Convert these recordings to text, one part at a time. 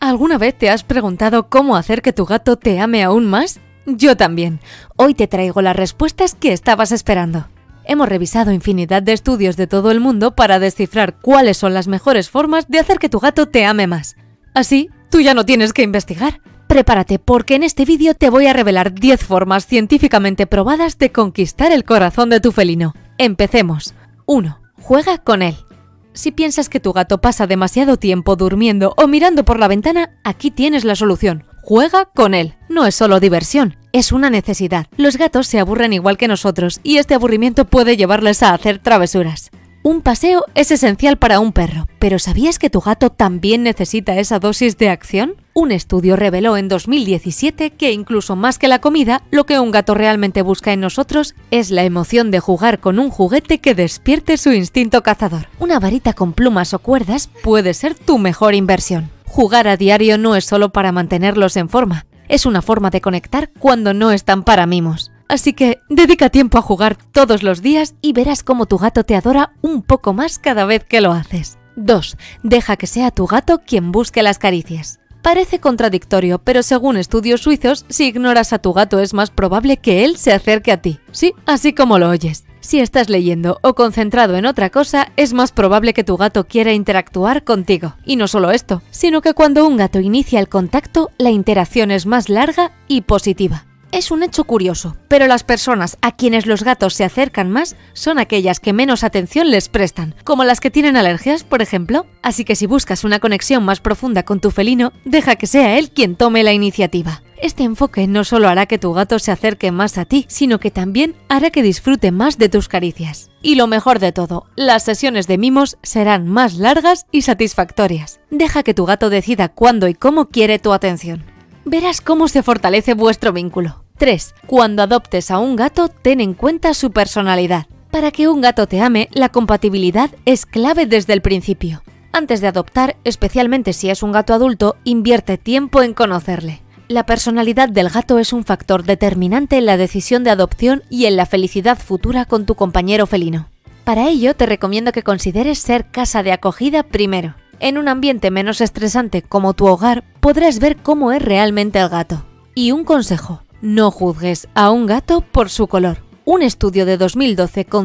¿Alguna vez te has preguntado cómo hacer que tu gato te ame aún más? Yo también. Hoy te traigo las respuestas que estabas esperando. Hemos revisado infinidad de estudios de todo el mundo para descifrar cuáles son las mejores formas de hacer que tu gato te ame más. Así, tú ya no tienes que investigar. Prepárate porque en este vídeo te voy a revelar 10 formas científicamente probadas de conquistar el corazón de tu felino. Empecemos. 1. Juega con él. Si piensas que tu gato pasa demasiado tiempo durmiendo o mirando por la ventana, aquí tienes la solución. Juega con él. No es solo diversión, es una necesidad. Los gatos se aburren igual que nosotros y este aburrimiento puede llevarles a hacer travesuras. Un paseo es esencial para un perro, pero ¿sabías que tu gato también necesita esa dosis de acción? Un estudio reveló en 2017 que incluso más que la comida, lo que un gato realmente busca en nosotros es la emoción de jugar con un juguete que despierte su instinto cazador. Una varita con plumas o cuerdas puede ser tu mejor inversión. Jugar a diario no es solo para mantenerlos en forma, es una forma de conectar cuando no están para mimos. Así que dedica tiempo a jugar todos los días y verás cómo tu gato te adora un poco más cada vez que lo haces. 2. Deja que sea tu gato quien busque las caricias. Parece contradictorio, pero según estudios suizos, si ignoras a tu gato es más probable que él se acerque a ti. Sí, así como lo oyes. Si estás leyendo o concentrado en otra cosa, es más probable que tu gato quiera interactuar contigo. Y no solo esto, sino que cuando un gato inicia el contacto, la interacción es más larga y positiva. Es un hecho curioso, pero las personas a quienes los gatos se acercan más son aquellas que menos atención les prestan, como las que tienen alergias, por ejemplo. Así que si buscas una conexión más profunda con tu felino, deja que sea él quien tome la iniciativa. Este enfoque no solo hará que tu gato se acerque más a ti, sino que también hará que disfrute más de tus caricias. Y lo mejor de todo, las sesiones de mimos serán más largas y satisfactorias. Deja que tu gato decida cuándo y cómo quiere tu atención. Verás cómo se fortalece vuestro vínculo. 3. Cuando adoptes a un gato, ten en cuenta su personalidad. Para que un gato te ame, la compatibilidad es clave desde el principio. Antes de adoptar, especialmente si es un gato adulto, invierte tiempo en conocerle. La personalidad del gato es un factor determinante en la decisión de adopción y en la felicidad futura con tu compañero felino. Para ello, te recomiendo que consideres ser casa de acogida primero. En un ambiente menos estresante como tu hogar, podrás ver cómo es realmente el gato. Y un consejo, no juzgues a un gato por su color. Un estudio de 2012 con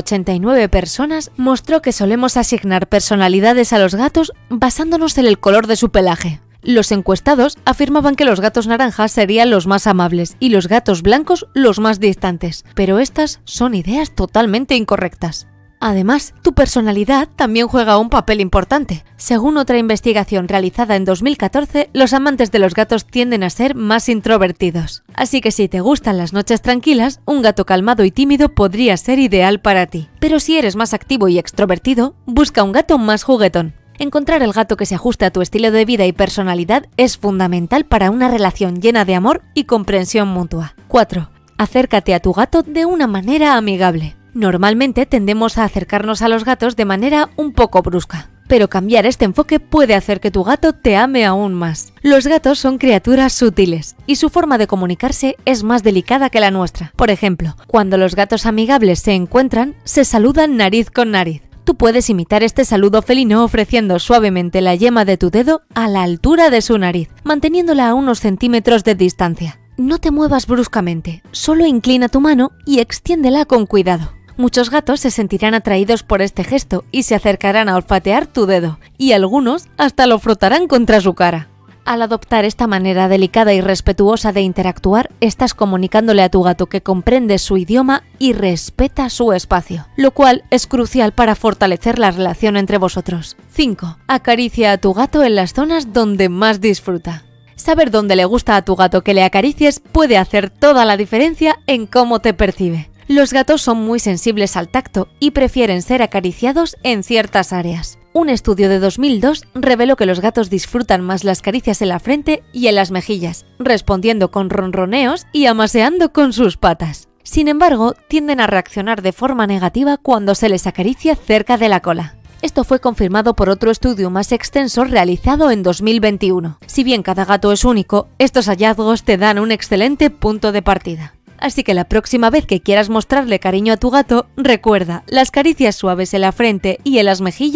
189 personas mostró que solemos asignar personalidades a los gatos basándonos en el color de su pelaje. Los encuestados afirmaban que los gatos naranjas serían los más amables y los gatos blancos los más distantes, pero estas son ideas totalmente incorrectas. Además, tu personalidad también juega un papel importante. Según otra investigación realizada en 2014, los amantes de los gatos tienden a ser más introvertidos. Así que si te gustan las noches tranquilas, un gato calmado y tímido podría ser ideal para ti. Pero si eres más activo y extrovertido, busca un gato más juguetón. Encontrar el gato que se ajuste a tu estilo de vida y personalidad es fundamental para una relación llena de amor y comprensión mutua. 4. Acércate a tu gato de una manera amigable. Normalmente tendemos a acercarnos a los gatos de manera un poco brusca, pero cambiar este enfoque puede hacer que tu gato te ame aún más. Los gatos son criaturas sutiles y su forma de comunicarse es más delicada que la nuestra. Por ejemplo, cuando los gatos amigables se encuentran, se saludan nariz con nariz. Tú puedes imitar este saludo felino ofreciendo suavemente la yema de tu dedo a la altura de su nariz, manteniéndola a unos centímetros de distancia. No te muevas bruscamente, solo inclina tu mano y extiéndela con cuidado. Muchos gatos se sentirán atraídos por este gesto y se acercarán a olfatear tu dedo, y algunos hasta lo frotarán contra su cara. Al adoptar esta manera delicada y respetuosa de interactuar, estás comunicándole a tu gato que comprendes su idioma y respeta su espacio, lo cual es crucial para fortalecer la relación entre vosotros. 5. Acaricia a tu gato en las zonas donde más disfruta. Saber dónde le gusta a tu gato que le acaricies puede hacer toda la diferencia en cómo te percibe. Los gatos son muy sensibles al tacto y prefieren ser acariciados en ciertas áreas. Un estudio de 2002 reveló que los gatos disfrutan más las caricias en la frente y en las mejillas, respondiendo con ronroneos y amaseando con sus patas. Sin embargo, tienden a reaccionar de forma negativa cuando se les acaricia cerca de la cola. Esto fue confirmado por otro estudio más extenso realizado en 2021. Si bien cada gato es único, estos hallazgos te dan un excelente punto de partida. Así que la próxima vez que quieras mostrarle cariño a tu gato, recuerda, las caricias suaves en la frente y en las mejillas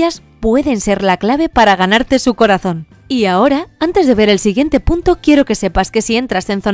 pueden ser la clave para ganarte su corazón. Y ahora, antes de ver el siguiente punto, quiero que sepas que si entras en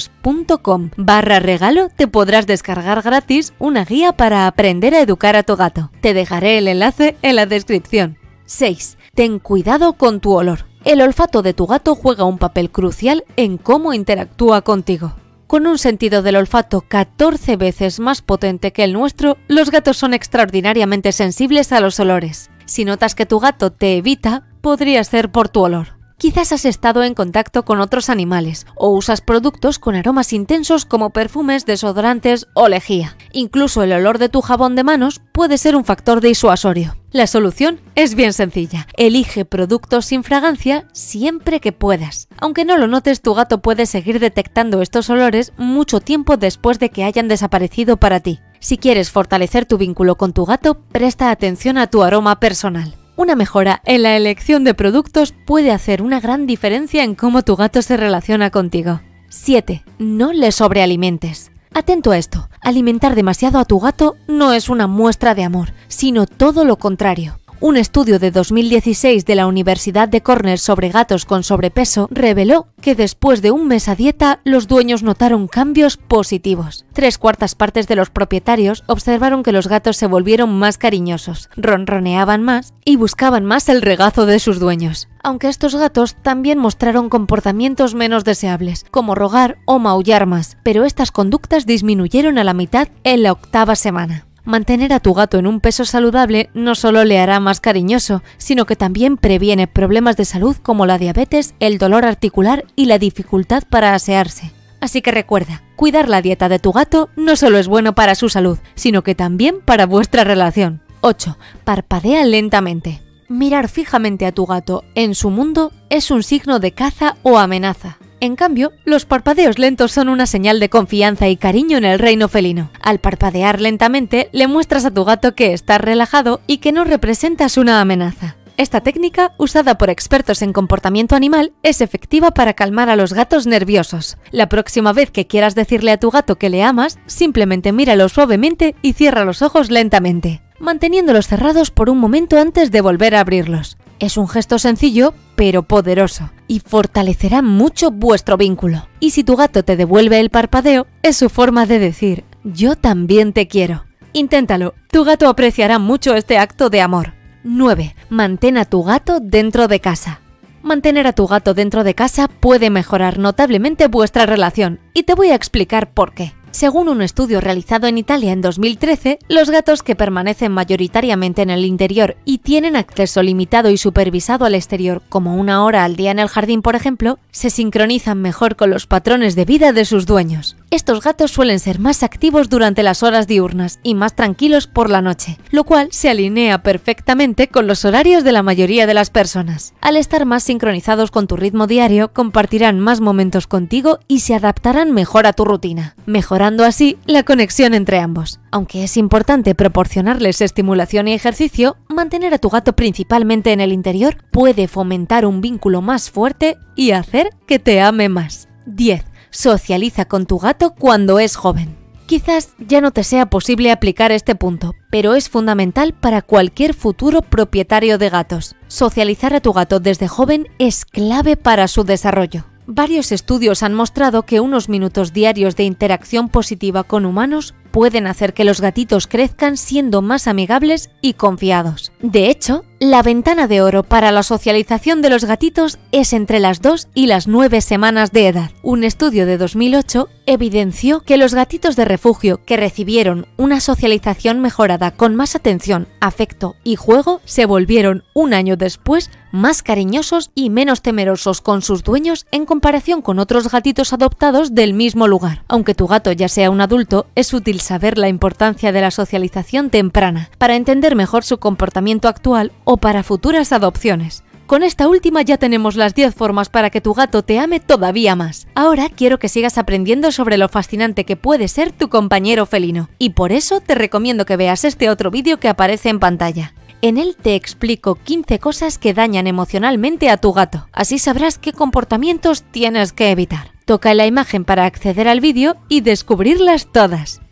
zonagatos.com/regalo te podrás descargar gratis una guía para aprender a educar a tu gato. Te dejaré el enlace en la descripción. 6. Ten cuidado con tu olor. El olfato de tu gato juega un papel crucial en cómo interactúa contigo. Con un sentido del olfato 14 veces más potente que el nuestro, los gatos son extraordinariamente sensibles a los olores. Si notas que tu gato te evita, podría ser por tu olor. Quizás has estado en contacto con otros animales o usas productos con aromas intensos como perfumes, desodorantes o lejía. Incluso el olor de tu jabón de manos puede ser un factor disuasorio. La solución es bien sencilla. Elige productos sin fragancia siempre que puedas. Aunque no lo notes, tu gato puede seguir detectando estos olores mucho tiempo después de que hayan desaparecido para ti. Si quieres fortalecer tu vínculo con tu gato, presta atención a tu aroma personal. Una mejora en la elección de productos puede hacer una gran diferencia en cómo tu gato se relaciona contigo. 7. No le sobrealimentes. Atento a esto, alimentar demasiado a tu gato no es una muestra de amor, sino todo lo contrario. Un estudio de 2016 de la Universidad de Cornell sobre gatos con sobrepeso reveló que después de un mes a dieta, los dueños notaron cambios positivos. 3/4 partes de los propietarios observaron que los gatos se volvieron más cariñosos, ronroneaban más y buscaban más el regazo de sus dueños. Aunque estos gatos también mostraron comportamientos menos deseables, como rogar o maullar más, pero estas conductas disminuyeron a la mitad en la 8ª semana. Mantener a tu gato en un peso saludable no solo le hará más cariñoso, sino que también previene problemas de salud como la diabetes, el dolor articular y la dificultad para asearse. Así que recuerda, cuidar la dieta de tu gato no solo es bueno para su salud, sino que también para vuestra relación. 8. Parpadea lentamente. Mirar fijamente a tu gato en su mundo es un signo de caza o amenaza. En cambio, los parpadeos lentos son una señal de confianza y cariño en el reino felino. Al parpadear lentamente, le muestras a tu gato que estás relajado y que no representas una amenaza. Esta técnica, usada por expertos en comportamiento animal, es efectiva para calmar a los gatos nerviosos. La próxima vez que quieras decirle a tu gato que le amas, simplemente míralo suavemente y cierra los ojos lentamente, manteniéndolos cerrados por un momento antes de volver a abrirlos. Es un gesto sencillo, pero poderoso, y fortalecerá mucho vuestro vínculo. Y si tu gato te devuelve el parpadeo, es su forma de decir, yo también te quiero. Inténtalo, tu gato apreciará mucho este acto de amor. 9. Mantén a tu gato dentro de casa. Mantener a tu gato dentro de casa puede mejorar notablemente vuestra relación, y te voy a explicar por qué. Según un estudio realizado en Italia en 2013, los gatos que permanecen mayoritariamente en el interior y tienen acceso limitado y supervisado al exterior, como 1 hora al día en el jardín, por ejemplo, se sincronizan mejor con los patrones de vida de sus dueños. Estos gatos suelen ser más activos durante las horas diurnas y más tranquilos por la noche, lo cual se alinea perfectamente con los horarios de la mayoría de las personas. Al estar más sincronizados con tu ritmo diario, compartirán más momentos contigo y se adaptarán mejor a tu rutina, mejorando así la conexión entre ambos. Aunque es importante proporcionarles estimulación y ejercicio, mantener a tu gato principalmente en el interior puede fomentar un vínculo más fuerte y hacer que te ame más. 10. Socializa con tu gato cuando es joven. Quizás ya no te sea posible aplicar este punto, pero es fundamental para cualquier futuro propietario de gatos. Socializar a tu gato desde joven es clave para su desarrollo. Varios estudios han mostrado que unos minutos diarios de interacción positiva con humanos pueden hacer que los gatitos crezcan siendo más amigables y confiados. De hecho, la ventana de oro para la socialización de los gatitos es entre las 2 y las 9 semanas de edad. Un estudio de 2008 evidenció que los gatitos de refugio que recibieron una socialización mejorada con más atención, afecto y juego se volvieron 1 año después más cariñosos y menos temerosos con sus dueños en comparación con otros gatitos adoptados del mismo lugar. Aunque tu gato ya sea un adulto, es útil saber la importancia de la socialización temprana para entender mejor su comportamiento actual o para futuras adopciones. Con esta última ya tenemos las 10 formas para que tu gato te ame todavía más. Ahora quiero que sigas aprendiendo sobre lo fascinante que puede ser tu compañero felino, y por eso te recomiendo que veas este otro vídeo que aparece en pantalla. En él te explico 15 cosas que dañan emocionalmente a tu gato. Así sabrás qué comportamientos tienes que evitar. Toca en la imagen para acceder al vídeo y descubrirlas todas.